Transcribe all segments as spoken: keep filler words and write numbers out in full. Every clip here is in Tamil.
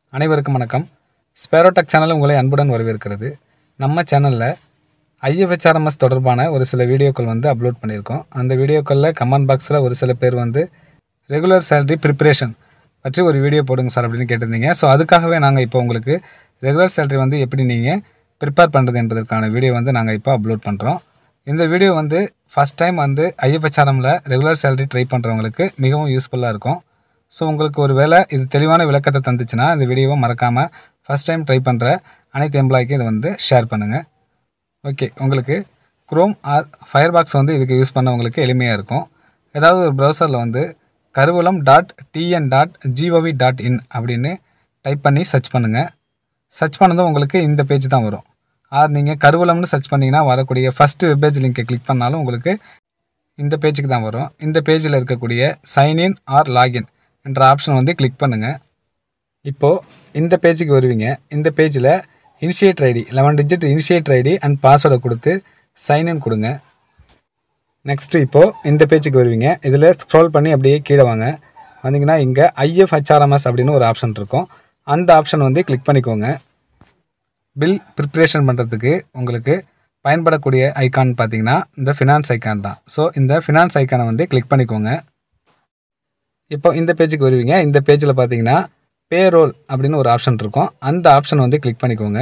அனைவருக்கும் வணக்கம். ஸ்பேரோடெக் சேனல் உங்களை அன்புடன் வரவேற்கிறது. நம்ம சேனலில் ஐஎஃப்ஹெச்ஆர்எம்எஸ் தொடர்பான ஒரு சில வீடியோக்கள் வந்து அப்லோட் பண்ணியிருக்கோம். அந்த வீடியோக்களில் கமெண்ட் பாக்ஸில் ஒரு சில பேர் வந்து ரெகுலர் சேலரி ப்ரிப்ரேஷன் பற்றி ஒரு வீடியோ போடுங்க சார் அப்படின்னு கேட்டிருந்தீங்க. ஸோ அதுக்காகவே நாங்கள் இப்போ உங்களுக்கு ரெகுலர் சேலரி வந்து எப்படி நீங்கள் ப்ரிப்பேர் பண்ணுறது என்பதற்கான வீடியோ வந்து நாங்கள் இப்போ அப்லோட் பண்ணுறோம். இந்த வீடியோ வந்து ஃபஸ்ட் டைம் வந்து ஐஎஃப்ஹெச்ஆர்எம்மில் ரெகுலர் சேலரி ட்ரை பண்ணுறவங்களுக்கு மிகவும் யூஸ்ஃபுல்லாக இருக்கும். ஸோ உங்களுக்கு ஒரு வேளை இது தெளிவான விளக்கத்தை தந்துச்சுன்னா இந்த வீடியோவை மறக்காமல் ஃபஸ்ட் டைம் ட்ரை பண்ணுற அனைத்து எம்ப்ளாய்க்கும் இதை வந்து ஷேர் பண்ணுங்கள். ஓகே, உங்களுக்கு குரோம் ஆர் ஃபயர் பாக்ஸ் வந்து இதுக்கு யூஸ் பண்ண உங்களுக்கு எளிமையாக இருக்கும். ஏதாவது ஒரு ப்ரௌசரில் வந்து Karuvoolam dot TN dot GOV dot in அப்படின்னு டைப் பண்ணி சர்ச் பண்ணுங்கள். சர்ச் பண்ணதும் உங்களுக்கு இந்த பேஜ் தான் வரும். ஆர் நீங்கள் கருவூலம்னு சர்ச் பண்ணிங்கன்னா வரக்கூடிய ஃபஸ்ட்டு வெப்பேஜ் லிங்கை கிளிக் பண்ணாலும் உங்களுக்கு இந்த பேஜுக்கு தான் வரும். இந்த பேஜில் இருக்கக்கூடிய சைன்இன் ஆர் லாகின் என்ற ஆப்ஷன் வந்து கிளிக் பண்ணுங்கள். இப்போது இந்த பேஜுக்கு வருவீங்க. இந்த பேஜில் initiate ID eleven digit initiate ID and பாஸ்வேர்டை கொடுத்து சைன்இன் கொடுங்க. நெக்ஸ்ட்டு இப்போது இந்த பேஜுக்கு வருவீங்க. இதில் ஸ்க்ரோல் பண்ணி அப்படியே கீழே வாங்க. வந்தீங்கன்னா இங்கே ஐஎஃப்ஹெச்ஆர்எம்எஸ் அப்படின்னு ஒரு ஆப்ஷன் இருக்கும். அந்த ஆப்ஷன் வந்து கிளிக் பண்ணிக்கோங்க. பில் ப்ரிப்ரேஷன் பண்ணுறதுக்கு உங்களுக்கு பயன்படக்கூடிய ஐக்கான் பார்த்தீங்கன்னா இந்த ஃபினான்ஸ் ஐக்கான் தான். ஸோ இந்த ஃபினான்ஸ் ஐக்கானை வந்து கிளிக் பண்ணிக்கோங்க. இப்போ இந்த பேஜுக்கு வருவீங்க. இந்த பேஜில் பார்த்தீங்கன்னா பேரோல் அப்படின்னு ஒரு ஆப்ஷன் இருக்கும். அந்த ஆப்ஷன் வந்து கிளிக் பண்ணிக்கோங்க.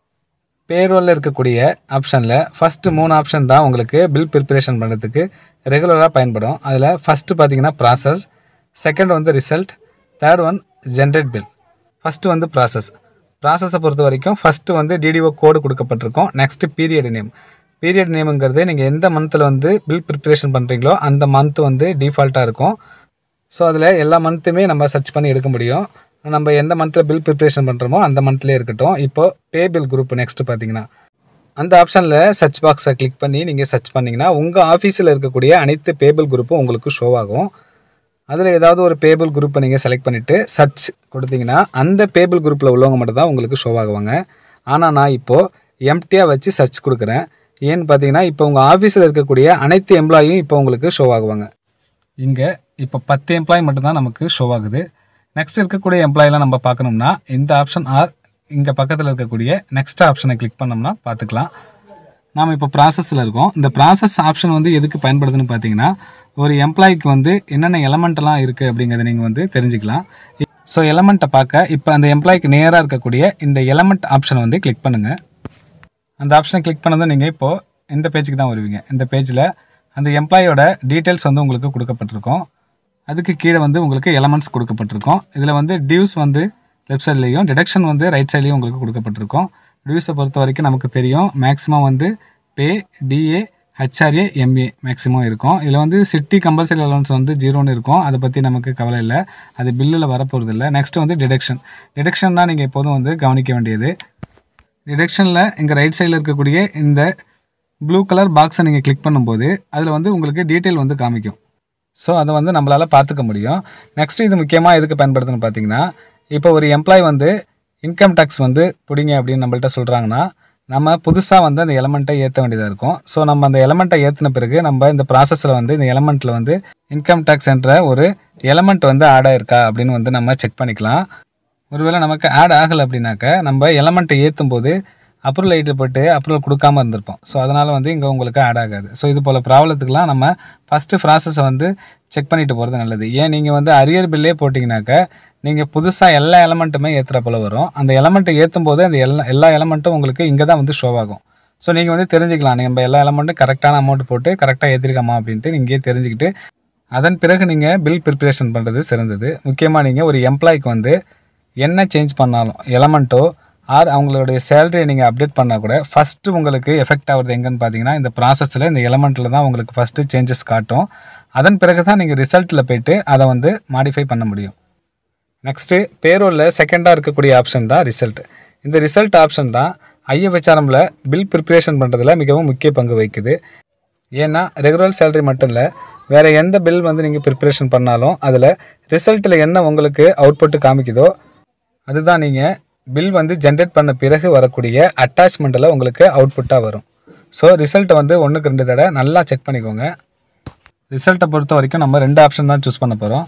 பேரோலில் இருக்கக்கூடிய ஆப்ஷனில் ஃபஸ்ட்டு மூணு ஆப்ஷன் தான் உங்களுக்கு பில் ப்ரிப்ரேஷன் பண்ணுறதுக்கு ரெகுலராக பயன்படும். அதில் ஃபஸ்ட்டு பார்த்தீங்கன்னா ப்ராசஸ், செகண்ட் வந்து result, third one generate bill. First வந்து ப்ராசஸ். ப்ராசஸை பொறுத்த வரைக்கும் ஃபஸ்ட்டு வந்து டிடிஓ கோடு கொடுக்கப்பட்டிருக்கும். Next period name. பீரியட் நேமுங்கிறது நீங்கள் எந்த மந்தில் வந்து பில் ப்ரிப்ரேஷன் பண்ணுறீங்களோ அந்த மந்த் வந்து டிஃபால்ட்டாக இருக்கும். ஸோ அதில் எல்லா மந்த்துமே நம்ம சர்ச் பண்ணி எடுக்க முடியும். நம்ம எந்த மந்தில் பில் ப்ரிப்ரேஷன் பண்ணுறோமோ அந்த மந்த்லேயே இருக்கட்டும். இப்போது பே பில் குரூப் நெக்ஸ்ட்டு பார்த்தீங்கன்னா அந்த ஆப்ஷனில் சர்ச் பாக்ஸை கிளிக் பண்ணி நீங்கள் சர்ச் பண்ணிங்கன்னா உங்கள் ஆஃபீஸில் இருக்கக்கூடிய அனைத்து பேபிள் குரூப்பும் உங்களுக்கு ஷோ ஆகும். அதில் ஏதாவது ஒரு பேபிள் குரூப்பை நீங்கள் செலக்ட் பண்ணிவிட்டு சர்ச் கொடுத்தீங்கன்னா அந்த பேபிள் குரூப்பில் உள்ளவங்க மட்டும் தான் உங்களுக்கு ஷோ ஆகுவாங்க. ஆனால் நான் இப்போது எம்டியாக வச்சு சர்ச் கொடுக்குறேன். ஏன்னு பார்த்தீங்கன்னா இப்போ உங்கள் ஆஃபீஸில் இருக்கக்கூடிய அனைத்து எம்ப்ளாயும் இப்போ உங்களுக்கு ஷோ ஆகுவாங்க. இங்கே இப்போ பத்து எம்ப்ளாயி மட்டும்தான் நமக்கு ஷோ ஆகுது. நெக்ஸ்ட் இருக்கக்கூடிய எம்ப்ளாயெலாம் நம்ம பார்க்கணும்னா இந்த ஆப்ஷன் ஆர் இங்கே பக்கத்தில் இருக்கக்கூடிய நெக்ஸ்ட் ஆப்ஷனை கிளிக் பண்ணோம்னா பார்த்துக்கலாம். நாம் இப்போ ப்ராசஸில் இருக்கோம். இந்த ப்ராசஸ் ஆப்ஷன் வந்து எதுக்கு பயன்படுதுன்னு பார்த்தீங்கன்னா ஒரு எம்ப்ளாய்க்கு வந்து என்னென்ன எலமெண்ட்டெல்லாம் இருக்குது அப்படிங்கிறத நீங்கள் வந்து தெரிஞ்சுக்கலாம். ஸோ எலமெண்ட்டை பார்க்க இப்போ அந்த எம்ப்ளாய்க்கு நேராக இருக்கக்கூடிய இந்த எலமெண்ட் ஆப்ஷனை வந்து கிளிக் பண்ணுங்கள். அந்த ஆப்ஷனை கிளிக் பண்ணதும் நீங்கள் இப்போது இந்த பேஜுக்கு தான் வருவீங்க. இந்த பேஜில் அந்த எம்ப்ளாயோட டீட்டெயில்ஸ் வந்து உங்களுக்கு கொடுக்கப்பட்டிருக்கும். அதுக்கு கீழே வந்து உங்களுக்கு எலமெண்ட்ஸ் கொடுக்கப்பட்டிருக்கும். இதில் வந்து டியூஸ் வந்து லெஃப்ட் சைட்லேயும் டிடக்ஷன் வந்து ரைட் சைட்லேயும் உங்களுக்கு கொடுக்கப்பட்டிருக்கும். டியூஸை பொறுத்த வரைக்கும் நமக்கு தெரியும் மேக்ஸிமம் வந்து pay, DA, HRA, MA maximum இருக்கும். இதில் வந்து சிட்டி கம்பல்சரி அலவன்ஸ் வந்து ஜீரோன்னு இருக்கும். அதை பற்றி நமக்கு கவலை இல்லை, அது பில்லில் வரப்போகிறது இல்லை. நெக்ஸ்ட்டு வந்து டிடக்ஷன். டிடக்ஷன் தான் நீங்கள் எப்போதும் வந்து கவனிக்க வேண்டியது. டிடக்ஷனில் இங்கே ரைட் சைடில் இருக்கக்கூடிய இந்த ப்ளூ கலர் பாக்ஸை நீங்கள் கிளிக் பண்ணும்போது அதில் வந்து உங்களுக்கு டீட்டெயில் வந்து காமிக்கும். ஸோ அதை வந்து நம்மளால் பார்த்துக்க முடியும். நெக்ஸ்ட்டு இது முக்கியமாக எதுக்கு பயன்படுத்துன்னு பார்த்தீங்கன்னா இப்போ ஒரு எம்ப்ளாய் வந்து இன்கம் டேக்ஸ் வந்து பிடிங்க அப்படின்னு நம்மள்ட்ட சொல்கிறாங்கன்னா நம்ம புதுசாக வந்து அந்த எலமெண்ட்டை ஏற்ற வேண்டியதாக இருக்கும். ஸோ நம்ம அந்த எலமெண்ட்டை ஏற்றின பிறகு நம்ம இந்த ப்ராசஸில் வந்து இந்த எலமெண்ட்டில் வந்து இன்கம் டேக்ஸ் என்ற ஒரு எலமெண்ட் வந்து ஆட் ஆகிருக்கா அப்படின்னு வந்து நம்ம செக் பண்ணிக்கலாம். ஒருவேளை நமக்கு ஆட் ஆகலை அப்படின்னாக்க நம்ம எலமெண்ட்டை ஏற்றும் போது அப்ரூவல் ஐட்டு போட்டு அப்ரூவல் கொடுக்காமல் இருந்திருப்போம். ஸோ அதனால் வந்து இங்கே உங்களுக்கு ஆட் ஆகாது. ஸோ இது போல் ப்ராப்ளத்துக்குலாம் நம்ம ஃபஸ்ட்டு ப்ராசஸை வந்து செக் பண்ணிட்டு போகிறது நல்லது. ஏன் நீங்கள் வந்து அரியர் பில்லே போட்டிங்கனாக்க நீங்கள் புதுசாக எல்லா எலமெண்ட்டுமே ஏற்றுற போல் வரும். அந்த எலமெண்ட்டை ஏற்றும் போது அந்த எல்லா எல்லா எலமெண்ட்டும் உங்களுக்கு இங்கே தான் வந்து ஷோ ஆகும். ஸோ நீங்கள் வந்து தெரிஞ்சுக்கலாம் நம்ம எல்லா எலமெண்ட்டும் கரெக்டான அமௌண்ட் போட்டு கரெக்டாக ஏற்றிருக்கோமா அப்படின்ட்டு நீங்கள் தெரிஞ்சுக்கிட்டு அதன் பிறகு நீங்கள் பில் ப்ரிப்ரேஷன் பண்ணுறது சிறந்தது. முக்கியமாக நீங்கள் ஒரு எம்ப்ளாய்க்கு வந்து என்ன சேஞ்ச் பண்ணாலும் எலமெண்ட்டோ ஆர் அவங்களுடைய சேலரியை நீங்கள் அப்டேட் பண்ணால் கூட ஃபஸ்ட்டு உங்களுக்கு எஃபெக்ட் ஆகுறது எங்கன்னு பார்த்தீங்கன்னா இந்த ப்ராசஸில் இந்த எலமெண்ட்டில் தான் உங்களுக்கு ஃபஸ்ட்டு சேஞ்சஸ் காட்டும். அதன் பிறகு தான் நீங்கள் ரிசல்ட்டில் போய்ட்டு அதை வந்து மாடிஃபை பண்ண முடியும். நெக்ஸ்ட்டு பேரோலில் செகண்டாக இருக்கக்கூடிய ஆப்ஷன் தான் ரிசல்ட். இந்த ரிசல்ட் ஆப்ஷன் தான் ஐஎஃப்ஹெச்ஆர்எம்மில் பில் ப்ரிப்ரேஷன் பண்ணுறதுல மிகவும் முக்கிய பங்கு வகிக்குது. ஏன்னா ரெகுலர் சேலரி மட்டும் இல்லை, வேறு எந்த பில் வந்து நீங்கள் ப்ரிப்ரேஷன் பண்ணாலும் அதில் ரிசல்ட்டில் என்ன உங்களுக்கு அவுட்புட்டு காமிக்குதோ அதுதான் நீங்கள் பில் வந்து ஜென்ரேட் பண்ண பிறகு வரக்கூடிய அட்டாச்மெண்ட்டில் உங்களுக்கு அவுட்புட்டாக வரும். ஸோ ரிசல்ட்டை வந்து ஒன்றுக்கு ரெண்டு தடவை நல்லா செக் பண்ணிக்கோங்க. ரிசல்ட்டை பொறுத்த வரைக்கும் நம்ம ரெண்டு ஆப்ஷன் தான் சூஸ் பண்ண போகிறோம்.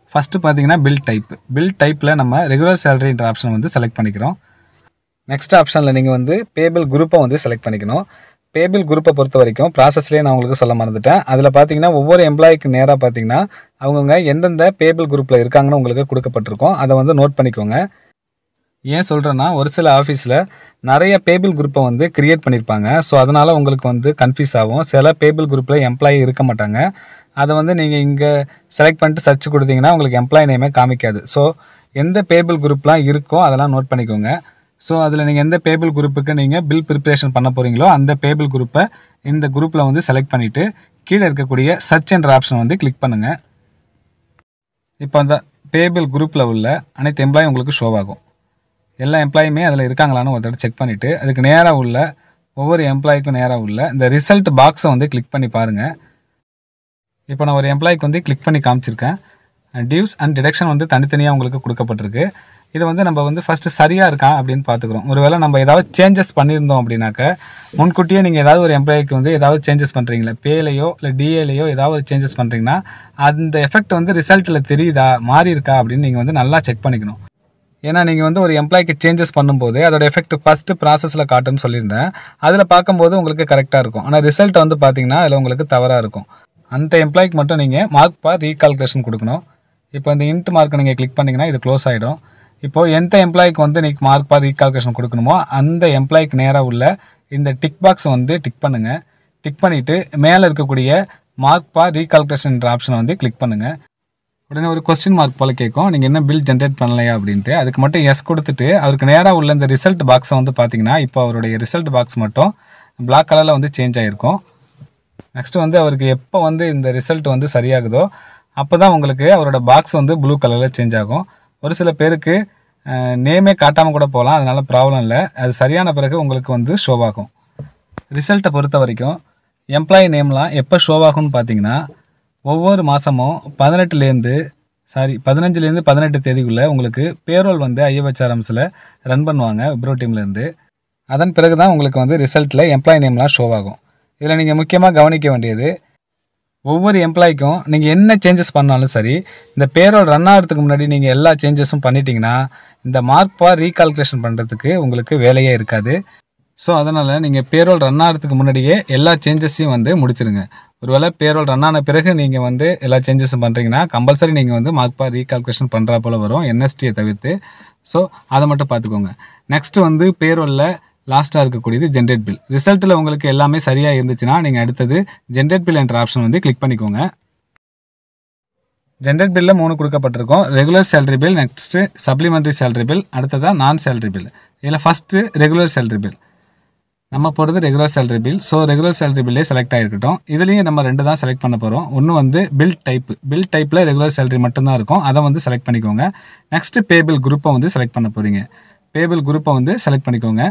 ஃபஸ்ட்டு பார்த்தீங்கன்னா பில் டைப் பில் டைப்பில் நம்ம ரெகுலர் சேலரின்ற ஆப்ஷன் வந்து செலக்ட் பண்ணிக்கிறோம். நெக்ஸ்ட் ஆப்ஷனில் நீங்கள் வந்து பேபிள் குரூப்பை வந்து செலக்ட் பண்ணிக்கணும். பேபிள் குரூப்பை பொறுத்த வரைக்கும் ப்ராசஸ்லேயே நான் உங்களுக்கு சொல்ல மறந்துட்டேன். அதில் பார்த்தீங்கன்னா ஒவ்வொரு எம்ப்ளாய்க்கு நேராக பார்த்தீங்கன்னா அவங்கவுங்க எந்தெந்த பேபிள் குரூப்பில் இருக்காங்கன்னு உங்களுக்கு கொடுக்கப்பட்டிருக்கோம். அதை வந்து நோட் பண்ணிக்கோங்க. ஏன் சொல்கிறேன்னா ஒரு சில ஆஃபீஸில் நிறைய பேபிள் குரூப்பை வந்து க்ரியேட் பண்ணியிருப்பாங்க. ஸோ அதனால் உங்களுக்கு வந்து கன்ஃபியூஸ் ஆகும். சில பேபிள் குரூப்பில் எம்ப்ளாயி இருக்க மாட்டாங்க. அதை வந்து நீங்கள் இங்கே செலக்ட் பண்ணிட்டு சர்ச் கொடுத்தீங்கன்னா உங்களுக்கு எம்ப்ளாயி நேமே காமிக்காது. ஸோ எந்த பேபிள் குரூப்லாம் இருக்கோ அதெல்லாம் நோட் பண்ணிக்கோங்க. ஸோ அதில் நீங்கள் எந்த பேபிள் குரூப்புக்கு நீங்கள் பில் ப்ரிப்ரேஷன் பண்ண போகிறீங்களோ அந்த பேபிள் குரூப்பை இந்த குரூப்பில் வந்து செலக்ட் பண்ணிவிட்டு கீழே இருக்கக்கூடிய சர்ச் என்ற ஆப்ஷன் வந்து கிளிக் பண்ணுங்கள். இப்போ அந்த பேபிள் குரூப்பில் உள்ள அனைத்து எம்ப்ளாயும் உங்களுக்கு ஷோ ஆகும். எல்லா எம்ப்ளாயுமே அதில் இருக்காங்களான்னு ஒரு தடவை செக் பண்ணிவிட்டு அதுக்கு நேராக உள்ள ஒவ்வொரு எம்ப்ளாய்க்கும் நேராக உள்ள இந்த ரிசல்ட் பாக்ஸை வந்து கிளிக் பண்ணி பாருங்கள். இப்போ நான் ஒரு எம்ப்ளாய்க்கு வந்து கிளிக் பண்ணி காமிச்சிருக்கேன். டியூஸ் அண்ட் டிடக்ஷன் வந்து தனித்தனியாக உங்களுக்கு கொடுக்கப்பட்டிருக்கு. இதை வந்து நம்ம வந்து ஃபஸ்ட்டு சரியாக இருக்கா அப்படின்னு பார்த்துக்குறோம். ஒருவேளை நம்ம ஏதாவது சேஞ்சஸ் பண்ணியிருந்தோம் அப்படின்னாக்க முன்கூட்டியே நீங்கள் ஏதாவது ஒரு எம்ப்ளாய்க்கு வந்து ஏதாவது சேஞ்சஸ் பண்ணுறீங்களா பேலையோ இல்லை டிஏலையோ ஏதாவது ஒரு சேஞ்சஸ் பண்ணுறீங்கன்னா அந்த எஃபெக்ட் வந்து ரிசல்ட்டில் தெரியுதா மாறி இருக்கா அப்படின்னு நீங்கள் வந்து நல்லா செக் பண்ணிக்கணும். ஏன்னா நீங்கள் வந்து ஒரு எம்ப்ளாய்க்கு சேஞ்சஸ் பண்ணும்போது அதோட எஃபெக்ட் ஃபஸ்ட்டு ப்ராசஸில் காட்டுன்னு சொல்லியிருந்தேன். அதில் பார்க்கும்போது உங்களுக்கு கரெக்டாக இருக்கும். ஆனால் ரிசல்ட் வந்து பார்த்தீங்கன்னா அதில் உங்களுக்கு தவறாக இருக்கும். அந்த எம்ப்ளாய்க்கு மட்டும் நீங்கள் மார்க் பார் ரீகால்குலேஷன் கொடுக்கணும். இப்போ இந்த இன்ட் மார்க்கை நீங்கள் கிளிக் பண்ணிங்கன்னா இது க்ளோஸ் ஆகிடும். இப்போது எந்த எம்ப்ளாய்க்கு வந்து நீங்கள் மார்க் பார் ரீகால்குலேஷன் கொடுக்கணுமோ அந்த எம்ப்ளாய்க்கு நேராக உள்ள இந்த டிக் பாக்ஸை வந்து டிக் பண்ணுங்கள். டிக் பண்ணிவிட்டு மேலே இருக்கக்கூடிய மார்க் பார் ரீகால்குலேஷன்ன்ற ஆப்ஷனை வந்து கிளிக் பண்ணுங்கள். உடனே ஒரு கொஸ்டின் மார்க் போல் கேட்கும், நீங்கள் என்ன பில் ஜென்ரேட் பண்ணலையா அப்படின்ட்டு. அதுக்கு மட்டும் எஸ் கொடுத்துட்டு அவருக்கு நேராக உள்ள இந்த ரிசல்ட் பாக்ஸை வந்து பார்த்தீங்கன்னா இப்போ அவருடைய ரிசல்ட் பாக்ஸ் மட்டும் பிளாக் கலரில் வந்து சேஞ்ச் ஆகிருக்கும். நெக்ஸ்ட்டு வந்து அவருக்கு எப்போ வந்து இந்த ரிசல்ட் வந்து சரியாகுதோ அப்போ தான் உங்களுக்கு அவரோட பாக்ஸ் வந்து ப்ளூ கலரில் சேஞ்ச் ஆகும். ஒரு சில பேருக்கு நேமே காட்டாமல் கூட போகலாம், அதனால் ப்ராப்ளம் இல்லை. அது சரியான பிறகு உங்களுக்கு வந்து ஷோ ஆகும். ரிசல்ட்டை பொறுத்த வரைக்கும் எம்ப்ளாயி நேம்லாம் எப்போ ஷோ ஆகும்னு பார்த்தீங்கன்னா ஒவ்வொரு மாதமும் பதினெட்டுலேருந்து சாரி பதினஞ்சுலேருந்து பதினெட்டு தேதிக்குள்ளே உங்களுக்கு பேரோல் வந்து ஐஎஃப்ஹெச்ஆர்எம்ஸில் ரன் பண்ணுவாங்க விப்ரோ டீம்லேருந்து. அதன் பிறகு தான் உங்களுக்கு வந்து ரிசல்ட்டில் எம்ப்ளாயி நேம்லாம் ஷோ ஆகும். இதில் நீங்கள் முக்கியமாக கவனிக்க வேண்டியது ஒவ்வொரு எம்ப்ளாய்க்கும் நீங்கள் என்ன சேஞ்சஸ் பண்ணாலும் சரி இந்த பேரோல் ரன் ஆகிறதுக்கு முன்னாடி நீங்கள் எல்லா சேஞ்சஸும் பண்ணிட்டீங்கன்னா இந்த மார்க் பார் ரீகால்குலேஷன் பண்ணுறதுக்கு உங்களுக்கு வேலையே இருக்காது. ஸோ அதனால் நீங்கள் பேரோல் ரன் ஆகிறதுக்கு முன்னாடியே எல்லா சேஞ்சஸையும் வந்து முடிச்சிருங்க. ஒருவேளை பேரோல் ரன் ஆன பிறகு நீங்கள் வந்து எல்லா சேஞ்சஸும் பண்ணுறீங்கன்னா கம்பல்சரி நீங்கள் வந்து மார்க் பார் ரீகால்குலேஷன் பண்ணுறா போல் வரும் என்எஸ்டியை தவிர்த்து. ஸோ அதை மட்டும் பார்த்துக்கோங்க. நெக்ஸ்ட்டு வந்து பேரோலில் லாஸ்ட்டாக இருக்கக்கூடியது ஜென்ரேட் பில். ரிசல்ட்டில் உங்களுக்கு எல்லாமே சரியாக இருந்துச்சுன்னா நீங்கள் அடுத்தது ஜென்ரேட் பில் என்ற ஆப்ஷன் வந்து கிளிக் பண்ணிக்கோங்க. ஜென்ரேட் பில்லில் மூணு கொடுக்கப்பட்டிருக்கோம். Regular salary bill, next supplementary salary bill, அடுத்ததாக நான் சேலரி பில். இதில் ஃபஸ்ட்டு ரெகுலர் சேலரி பில் நம்ம போடுறது regular salary bill. So regular salary பில்லே செலக்ட் ஆகிருக்கட்டும். இதுலேயும் நம்ம ரெண்டு தான் செலக்ட் பண்ண போகிறோம். ஒன்று வந்து பில் டைப்பு பில் டைப்பில் ரெகுலர் சேலரி மட்டும்தான் இருக்கும், அதை வந்து செலக்ட் பண்ணிக்கோங்க. நெக்ஸ்ட்டு பேபிள் குரூப்பை வந்து செலக்ட் பண்ண போகிறீங்க. பேபிள் குரூப்பை வந்து செலக்ட் பண்ணிக்கோங்க.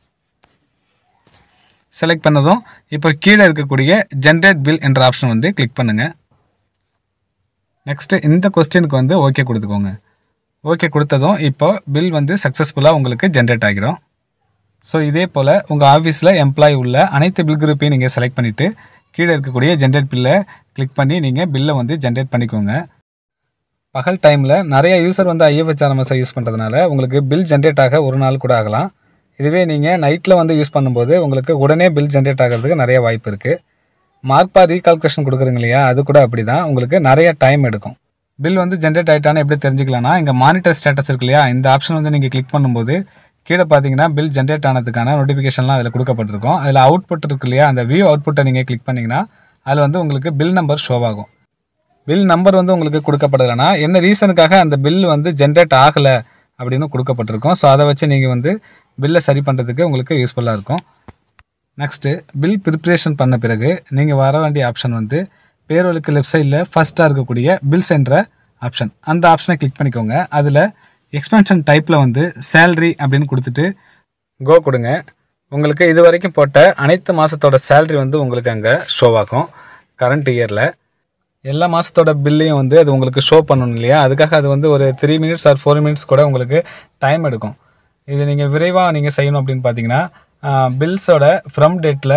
செலக்ட் பண்ணதும் இப்போ கீழே இருக்கக்கூடிய ஜென்ரேட் பில் என்ற ஆப்ஷன் வந்து கிளிக் பண்ணுங்கள். நெக்ஸ்ட்டு இந்த கொஸ்டினுக்கு வந்து ஓகே கொடுத்துக்கோங்க. ஓகே கொடுத்ததும் இப்போ பில் வந்து சக்ஸஸ்ஃபுல்லாக உங்களுக்கு ஜென்ரேட் ஆகிடும். ஸோ இதே போல் உங்கள் ஆஃபீஸில் எம்ப்ளாயி உள்ள அனைத்து பில் குரூப்பையும் நீங்கள் செலக்ட் பண்ணிவிட்டு கீழே இருக்கக்கூடிய ஜென்ரேட் பில்லை கிளிக் பண்ணி நீங்கள் பில்லை வந்து ஜென்ரேட் பண்ணிக்கோங்க. பகல் டைமில் நிறைய யூசர் வந்து ஐஎஃப்ஹெச்ஆர்எம்எஸை யூஸ் பண்ணுறதுனால உங்களுக்கு பில் ஜென்ரேட் ஆக ஒரு நாள் கூட ஆகலாம். இதுவே நீங்கள் நைட்டில் வந்து யூஸ் பண்ணும்போது உங்களுக்கு உடனே பில் ஜென்ரேட் ஆகிறதுக்கு நிறைய வாய்ப்பு இருக்குது. மார்க் பார் ரீகால்குலேஷன் கொடுக்குறீங்க இல்லையா, அது கூட அப்படி தான் உங்களுக்கு நிறைய டைம் எடுக்கும். பில் வந்து ஜென்ரேட் ஆகிட்டான்னு எப்படி தெரிஞ்சுக்கலாம்னா இங்கே மானிட்டர் ஸ்டேட்டஸ் இருக்கு இல்லையா, இந்த ஆப்ஷன் வந்து நீங்கள் கிளிக் பண்ணும்போது கீழே பார்த்தீங்கன்னா பில் ஜென்ரேட் ஆனதுக்கான நோட்டிஃபிகேஷன்லாம் அதில் கொடுக்கப்பட்டிருக்கும். அதில் அவுட்புட் இருக்கு இல்லையா, அந்த வியூ அவுட்புட்டை நீங்கள் கிளிக் பண்ணிங்கன்னா அதில் வந்து உங்களுக்கு பில் நம்பர் ஷோ ஆகும். பில் நம்பர் வந்து உங்களுக்கு கொடுக்கப்படலைன்னா என்ன ரீசனுக்காக அந்த பில் வந்து ஜென்ரேட் ஆகலை அப்படின்னு கொடுக்கப்பட்டிருக்கும். ஸோ அதை வச்சு நீங்கள் வந்து பில்லை சரி பண்ணுறதுக்கு உங்களுக்கு யூஸ்ஃபுல்லாக இருக்கும். நெக்ஸ்ட்டு பில் ப்ரிப்ரேஷன் பண்ண பிறகு நீங்கள் வர வேண்டிய ஆப்ஷன் வந்து பேரோலுக்கு லெஃப்ட் சைடில் ஃபஸ்ட்டாக இருக்கக்கூடிய பில்ஸ் என்ற ஆப்ஷன், அந்த ஆப்ஷனை கிளிக் பண்ணிக்கோங்க. அதில் எக்ஸ்பென்ஷன் டைப்பில் வந்து சேலரி அப்படின்னு கொடுத்துட்டு கோ கொடுங்க. உங்களுக்கு இது வரைக்கும் போட்ட அனைத்து மாதத்தோட சேலரி வந்து உங்களுக்கு அங்கே ஷோ ஆகும். கரண்ட் இயரில் எல்லா மாதத்தோட பில்லையும் வந்து அது உங்களுக்கு ஷோ பண்ணணும் இல்லையா, அதுக்காக அது வந்து ஒரு three minutes or four minutes கூட உங்களுக்கு டைம் எடுக்கும். இது நீங்கள் விரைவாக நீங்கள் செய்யணும் அப்படின்னு பார்த்தீங்கன்னா பில்ஸோட ஃப்ரம் டேட்டில்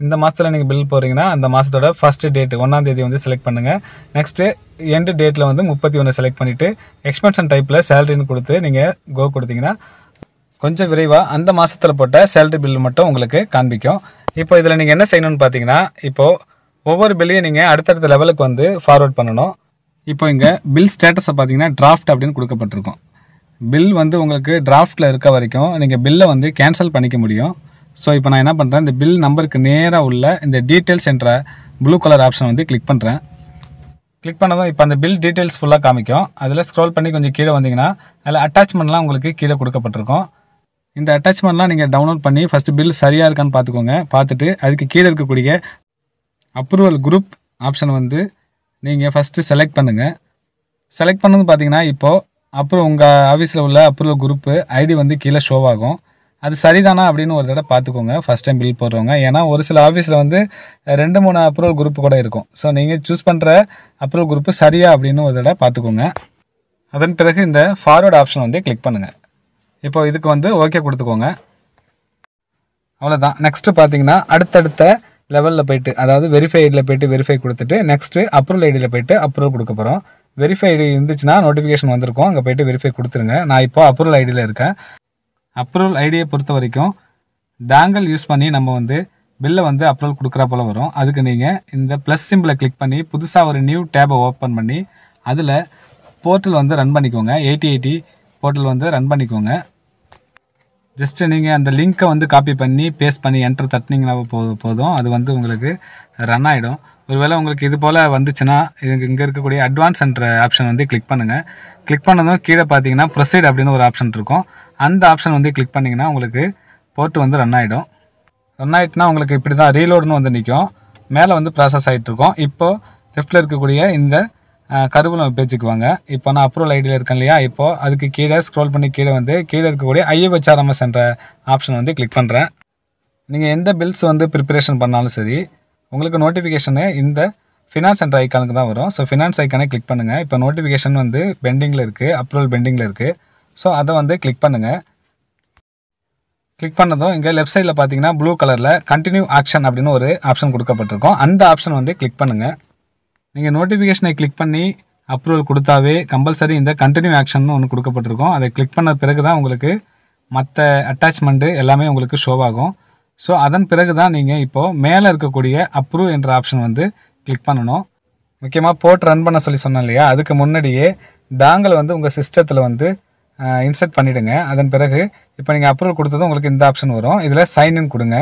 இந்த மாதத்தில் நீங்கள் பில் போடுறீங்கன்னா அந்த மாதத்தோட ஃபஸ்ட்டு டேட்டு ஒன்றாம் தேதி வந்து செலக்ட் பண்ணுங்கள். நெக்ஸ்ட்டு எண்டு டேட்டில் வந்து முப்பத்தி ஒன்று செலக்ட் பண்ணிவிட்டு எக்ஸ்பென்ஷன் டைப்பில் சேலரின்னு கொடுத்து நீங்கள் கோ கொடுத்தீங்கன்னா கொஞ்சம் விரைவாக அந்த மாதத்தில் போட்ட சேலரி பில் மட்டும் உங்களுக்கு காண்பிக்கும். இப்போ இதில் நீங்கள் என்ன செய்யணும்னு பார்த்தீங்கன்னா, இப்போது ஒவ்வொரு பில்லையும் நீங்கள் அடுத்தடுத்த லெவலுக்கு வந்து ஃபார்வர்ட் பண்ணணும். இப்போ இங்கே பில் ஸ்டேட்டஸை பார்த்தீங்கன்னா டிராஃப்ட் அப்படின்னு கொடுக்கப்பட்டிருக்கும். பில் வந்து உங்களுக்கு டிராஃப்ட்டில் இருக்க வரைக்கும் நீங்கள் பில்லை வந்து கேன்சல் பண்ணிக்க முடியும். ஸோ இப்போ நான் என்ன பண்ணுறேன், இந்த பில் நம்பருக்கு நேராக உள்ள இந்த டீட்டெயில்ஸ் என்ற ப்ளூ கலர் ஆப்ஷன் வந்து கிளிக் பண்ணுறேன். கிளிக் பண்ணதும் இப்போ அந்த பில் டீட்டெயில்ஸ் ஃபுல்லாக காமிக்கும். அதில் ஸ்க்ரோல் பண்ணி கொஞ்சம் கீழே வந்தீங்கன்னா அதில் அட்டாச்மெண்ட்லாம் உங்களுக்கு கீழே கொடுக்கப்பட்டிருக்கும். இந்த அட்டாச்மெண்ட்லாம் நீங்கள் டவுன்லோட் பண்ணி ஃபஸ்ட்டு பில் சரியாக இருக்கான்னு பார்த்துக்கோங்க. பார்த்துட்டு அதுக்கு கீழே இருக்கக்கூடிய அப்ரூவல் குரூப் ஆப்ஷன் வந்து நீங்கள் ஃபஸ்ட்டு செலக்ட் பண்ணுங்கள். செலக்ட் பண்ணது பார்த்தீங்கன்னா இப்போது அப்புறம் உங்கள் ஆஃபீஸில் உள்ள அப்ரூவல் குரூப்பு ஐடி வந்து கீழே ஷோ ஆகும். அது சரிதானா அப்படின்னு ஒரு தடவை பார்த்துக்கோங்க ஃபஸ்ட் டைம் பில் போடுறவங்க. ஏன்னா ஒரு சில ஆஃபீஸில் வந்து ரெண்டு மூணு அப்ரூவல் குரூப் கூட இருக்கும். ஸோ நீங்கள் சூஸ் பண்ணுற அப்ரூவல் குரூப்பு சரியா அப்படின்னு ஒரு தடவை பார்த்துக்கோங்க. அதன் பிறகு இந்த ஃபார்வர்ட் ஆப்ஷன் வந்து கிளிக் பண்ணுங்கள். இப்போ இதுக்கு வந்து ஓகே கொடுத்துக்கோங்க. அவ்வளோதான். நெக்ஸ்ட்டு பார்த்தீங்கன்னா அடுத்தடுத்த லெவலில் போய்ட்டு, அதாவது வெரிஃபை ஐடியில் போய்ட்டு வெரிஃபை கொடுத்துட்டு நெக்ஸ்ட்டு அப்ரூவல் ஐடியில் போய்ட்டு அப்ரூவல் கொடுக்க போகிறோம். வெரிஃபை ஐடி இருந்துச்சுன்னா நோட்டிஃபிகேஷன் வந்திருக்கும், அங்கே போய்ட்டு வெரிஃபை கொடுத்துருங்க. நான் இப்போ அப்ரூவல் ஐடியில் இருக்கேன். அப்ரூவல் ஐடியை பொறுத்த வரைக்கும் டாங்கல் யூஸ் பண்ணி நம்ம வந்து பில்லை வந்து அப்ரூவல் கொடுக்குறா போல் வரும். அதுக்கு நீங்கள் இந்த ப்ளஸ் சிம்பிளை கிளிக் பண்ணி புதுசாக ஒரு நியூ டேபை ஓப்பன் பண்ணி அதில் போர்ட்டல் வந்து ரன் பண்ணிக்கோங்க. எயிட்டி எயிட்டி போர்ட்டல் வந்து ரன் பண்ணிக்கோங்க. ஜஸ்ட்டு நீங்கள் அந்த லிங்க்கை வந்து காப்பி பண்ணி பேஸ்ட் பண்ணி என்டர் தட்டினீங்கன்னா போதும் போதும் அது வந்து உங்களுக்கு ரன் ஆகிடும். ஒருவேளை உங்களுக்கு இது போல் வந்துச்சுன்னா இதுக்கு இங்கே இருக்கக்கூடிய அட்வான்ஸ் என்ற ஆப்ஷன் வந்து கிளிக் பண்ணுங்கள். கிளிக் பண்ணதும் கீழே பார்த்தீங்கன்னா ப்ரொசீட் அப்படின்னு ஒரு ஆப்ஷன் இருக்கும். அந்த ஆப்ஷன் வந்து கிளிக் பண்ணிங்கன்னா உங்களுக்கு போர்ட்டு வந்து ரன் ஆகிடும். ரன் ஆகிட்டுனா உங்களுக்கு இப்படி தான் ரீலோடுன்னு வந்து நிற்கும். மேலே வந்து ப்ராசஸ் ஆகிட்ருக்கும். இப்போது லெஃப்ட்டில் இருக்கக்கூடிய இந்த கருவூலம் பேஜுக்கு வாங்க. இப்போ நான் அப்ரூவல் ஐடியில் இருக்கேன் இல்லையா, இப்போது அதுக்கு கீழே ஸ்க்ரோல் பண்ணி கீழே வந்து கீழே இருக்கக்கூடிய ஐஎஃப்ஹெச்ஆர்எம்எஸ் என்ற ஆப்ஷன் வந்து கிளிக் பண்ணுறேன். நீங்கள் எந்த பில்ஸ் வந்து ப்ரிப்பரேஷன் பண்ணாலும் சரி உங்களுக்கு நோட்டிஃபிகேஷனு இந்த ஃபினான்ஸ் என்ற ஐக்கானுக்கு தான் வரும். ஸோ ஃபினான்ஸ் ஐக்கானை கிளிக் பண்ணுங்கள். இப்போ நோட்டிஃபிகேஷன் வந்து பெண்டிங்கில் இருக்குது, அப்ரூவல் பெண்டிங்கில் இருக்குது. ஸோ அதை வந்து கிளிக் பண்ணுங்கள். கிளிக் பண்ணதும் இங்கே லெஃப்ட் சைடில் பார்த்தீங்கன்னா ப்ளூ கலரில் கண்டினியூ ஆக்ஷன் அப்படின்னு ஒரு ஆப்ஷன் கொடுக்கப்பட்டிருக்கும். அந்த ஆப்ஷன் வந்து கிளிக் பண்ணுங்கள். நீங்கள் நோட்டிஃபிகேஷனை கிளிக் பண்ணி அப்ரூவல் கொடுத்தாவே கம்பல்சரி இந்த கண்டினியூ ஆக்ஷன் ஒன்று கொடுக்கப்பட்டிருக்கும். அதை கிளிக் பண்ண பிறகு தான் உங்களுக்கு மற்ற அட்டாச்மெண்ட்டு எல்லாமே உங்களுக்கு ஷோ ஆகும். ஸோ அதன் பிறகு தான் நீங்கள் இப்போது மேலே இருக்கக்கூடிய அப்ரூவ் என்ற ஆப்ஷன் வந்து கிளிக் பண்ணணும். முக்கியமாக போட்டு ரன் பண்ண சொல்லி சொன்னேன் இல்லையா, அதுக்கு முன்னாடியே டாங்கல் வந்து உங்கள் சிஸ்டத்தில் வந்து இன்சர்ட் பண்ணிவிடுங்க. அதன் பிறகு இப்போ நீங்கள் அப்ரூவல் கொடுத்ததும் உங்களுக்கு இந்த ஆப்ஷன் வரும். இதில் சைன்இன் கொடுங்க.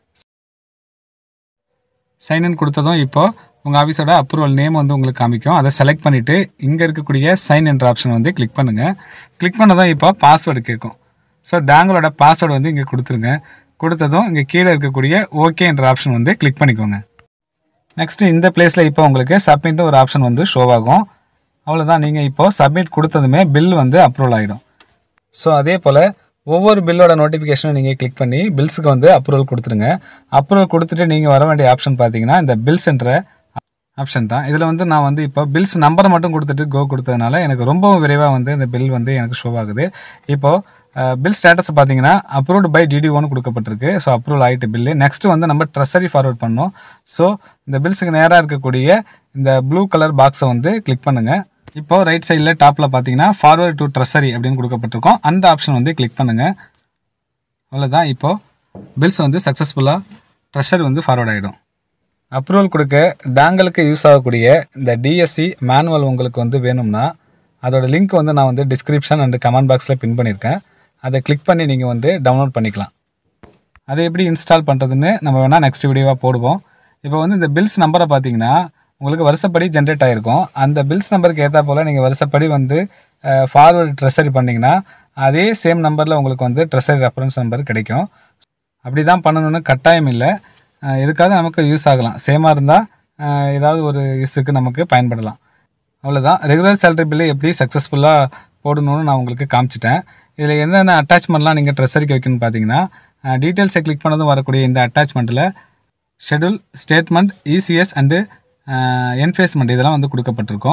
சைன்இன் கொடுத்ததும் இப்போது உங்கள் ஆஃபீஸோட அப்ரூவல் நேம் வந்து உங்களுக்கு காமிக்கும். அதை செலக்ட் பண்ணிவிட்டு இங்கே இருக்கக்கூடிய சைன் என்ற ஆப்ஷன் வந்து கிளிக் பண்ணுங்கள். கிளிக் பண்ணதும் இப்போ பாஸ்வேர்டு கேட்கும். ஸோ டாங்கலோட பாஸ்வேர்டு வந்து இங்கே கொடுத்துருங்க. கொடுத்ததும் இங்கே கீழே இருக்கக்கூடிய ஓகே என்ற ஆப்ஷன் வந்து கிளிக் பண்ணிக்கோங்க. நெக்ஸ்ட்டு இந்த பிளேஸில் இப்போ உங்களுக்கு சப்மிட்னு ஒரு ஆப்ஷன் வந்து ஷோ ஆகும். அவ்வளோதான். நீங்கள் இப்போது சப்மிட் கொடுத்ததுமே பில் வந்து அப்ரூவல் ஆகிடும். ஸோ அதே போல் ஒவ்வொரு பில்லோட நோட்டிஃபிகேஷனும் நீங்கள் கிளிக் பண்ணி பில்ஸுக்கு வந்து அப்ரூவல் கொடுத்துருங்க. அப்ரூவல் கொடுத்துட்டு நீங்கள் வர வேண்டிய ஆப்ஷன் பார்த்தீங்கன்னா இந்த பில்ஸ் என்ற ஆப்ஷன் தான். இதில் வந்து நான் வந்து இப்போ பில்ஸ் நம்பரை மட்டும் கொடுத்துட்டு கோ கொடுத்ததுனால எனக்கு ரொம்பவும் விரைவாக வந்து இந்த பில் வந்து எனக்கு ஷோ ஆகுது. இப்போது பில் ஸ்டேட்டஸ் பார்த்தீங்கன்னா அப்ரூவ்டு பை டிடிஓன்னு கொடுக்கப்பட்டிருக்கு. ஸோ அப்ரூவல் ஆகிட்டு பில்லு. நெக்ஸ்ட்டு வந்து நம்ம ட்ரெஸரி ஃபார்வர்ட் பண்ணோம். ஸோ இந்த பில்ஸுக்கு நேராக இருக்கக்கூடிய இந்த ப்ளூ கலர் பாக்ஸை வந்து கிளிக் பண்ணுங்கள். இப்போது ரைட் சைடில் டாப்பில் பார்த்தீங்கன்னா ஃபார்வர்ட் டு ட்ரெஸரி அப்படின்னு கொடுக்கப்பட்டிருக்கோம். அந்த ஆப்ஷன் வந்து கிளிக் பண்ணுங்கள். அவ்வளோதான். இப்போது பில்ஸ் வந்து சக்ஸஸ்ஃபுல்லாக ட்ரெஸரி வந்து ஃபார்வர்ட் ஆகிடும். அப்ரூவல் கொடுக்க டாங்கலுக்கு யூஸ் ஆகக்கூடிய இந்த டிஎஸ்சி மேனுவல் உங்களுக்கு வந்து வேணும்னா அதோட லிங்க் வந்து நான் வந்து டிஸ்கிரிப்ஷன் அண்ட் கமெண்ட் பாக்ஸில் பின் பண்ணியிருக்கேன். அதை கிளிக் பண்ணி நீங்கள் வந்து டவுன்லோட் பண்ணிக்கலாம். அதை எப்படி இன்ஸ்டால் பண்ணுறதுன்னு நம்ம வேணால் நெக்ஸ்ட் வீடியோவாக போடுவோம். இப்போ வந்து இந்த பில்ஸ் நம்பரை பார்த்தீங்கன்னா உங்களுக்கு வருஷப்படி ஜென்ரேட் ஆகிருக்கும். அந்த பில்ஸ் நம்பருக்கு ஏற்றா போல் நீங்கள் வருஷப்படி வந்து ஃபார்வர்டு ட்ரெஸரி பண்ணிங்கன்னா அதே சேம் நம்பரில் உங்களுக்கு வந்து ட்ரெஸரி ரெஃபரன்ஸ் நம்பர் கிடைக்கும். அப்படி தான் பண்ணணும்னு கட்டாயம் இல்லை. எதுக்காக நமக்கு யூஸ் ஆகலாம். சேமாக இருந்தால் ஏதாவது ஒரு யூஸுக்கு நமக்கு பயன்படலாம். அவ்வளோதான். ரெகுலர் சேலரி பில்லு எப்படி சக்ஸஸ்ஃபுல்லாக போடணும்னு நான் உங்களுக்கு காமிச்சிட்டேன். இதில் என்னென்ன அட்டாச்மெண்ட்லாம் நீங்கள் ட்ரெஸரிக்கு வைக்கணும்னு பார்த்தீங்கன்னா டீட்டெயில்ஸை கிளிக் பண்ணதும் வரக்கூடிய இந்த அட்டாச்மெண்ட்டில் schedule, statement, ECS and enfacement இதெல்லாம் வந்து கொடுக்கப்பட்டிருக்கும்.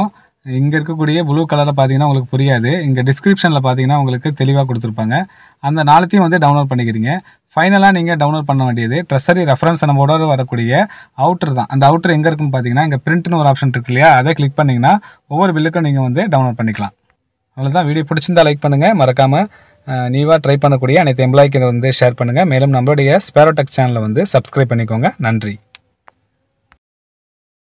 இங்கே இருக்கக்கூடிய ப்ளூ கலரில் பார்த்தீங்கன்னா உங்களுக்கு புரியாது. இங்கே டிஸ்கிரிப்ஷனில் பார்த்தீங்கன்னா உங்களுக்கு தெளிவாக கொடுத்துருப்பாங்க. அந்த நாலுத்தையும் வந்து டவுன்லோட் பண்ணிக்கிறீங்க. ஃபைனலாக நீங்கள் டவுன்லோட் பண்ண வேண்டியது ட்ரெஸரி ரெஃபரன்ஸ் நம்மளோட வரக்கூடிய அவுட்டர் தான். அந்த அவுட்டர் எங்கே இருக்குன்னு பார்த்தீங்கன்னா இங்கே பிரிண்ட்னு ஒரு ஆப்ஷன் இருக்கு இல்லையா, அதை கிளிக் பண்ணிங்கன்னா ஒவ்வொரு பில்லுக்கும் நீங்கள் வந்து டவுன்லோட் பண்ணிக்கலாம். அவ்வளோதான். வீடியோ பிடிச்சிருந்தா லைக் பண்ணுங்கள். மறக்காமல் நீவாக ட்ரை பண்ணக்கூடிய அனைத்து எம்ப்ளாய்க்கு இதை வந்து ஷேர் பண்ணுங்கள். மேலும் நம்மளுடைய ஸ்பேரோ டெக் சேனலை வந்து சப்ஸ்கிரைப் பண்ணிக்கோங்க. நன்றி.